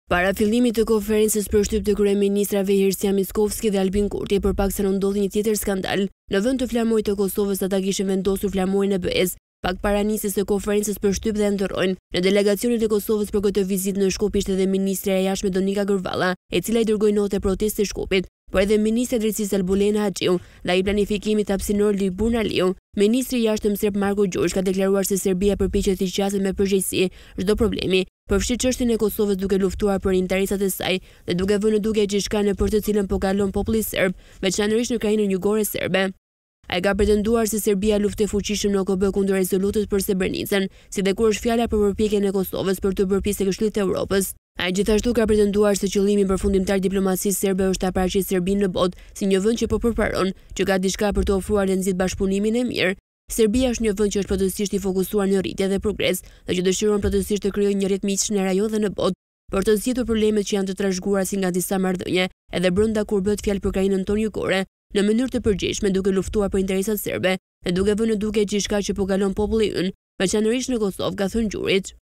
Para fillimit të konferencës për shtyp të kryeministrave Hirsia Miskovski dhe Albin Kurti, përpaksa ndodhi një tjetër skandal. Në vend të flamurit të Kosovës, ata kishin vendosur flamurin e BE-s, pak para nisjes së konferencës për shtyp dhe ndërrojnë. Në delegacionin e Kosovës për këtë vizitë në Shkup ishte edhe ministrja e jashtme Donika Gërvalla, e cila i dërgoi notë proteste Shkupit, por edhe ministri i drejtësisë Albulena Haxhiu, dhe ai planifikimit hapësinor Libun Aliu. Ministri i jashtëm serb Marko Gjurç ka deklaruar se Serbia përpiqet të zgjatet me përgjegjësi çdo problemi, përfshi çështjen e Kosovës, duke luftuar për interesat e saj dhe duke vënë në duke gjithçka në për të cilën po kalon populli serb, veçanërisht në krajinën jugore serbe. Ai ka pretenduar se Serbia luftoi fuqishëm në OKB kundër rezolutës për Srebrenicën, si dhe kur është fjala për përpjekjen e Kosovës për të bërë pjesë e Këshillit të Evropës. Ai gjithashtu ka pretenduar se qëllimi përfundimtar i diplomacisë serbe është ta paraqitë Serbinë në botë si një vend që po përparon, që ka diçka për të ofruar dhe nxit bashkëpunimin e mirë. Serbia është një vend që është plotësisht i fokusuar në rritje dhe progres, dhe që dëshiron plotësisht të krijojë një rrjet miqësh në rajon dhe në botë, për të zgjidhur problemet që janë të trashëguara si nga disa marrëdhënie, edhe brenda kur bëhet fjalë për krajinën tonë jugore, në mënyrë të përgjegjshme duke luftuar për interesat serbe dhe duke vënë në duke gjithçka që po kalon populli ynë, veçanërisht në Kosovë, ka thënë Gjurić.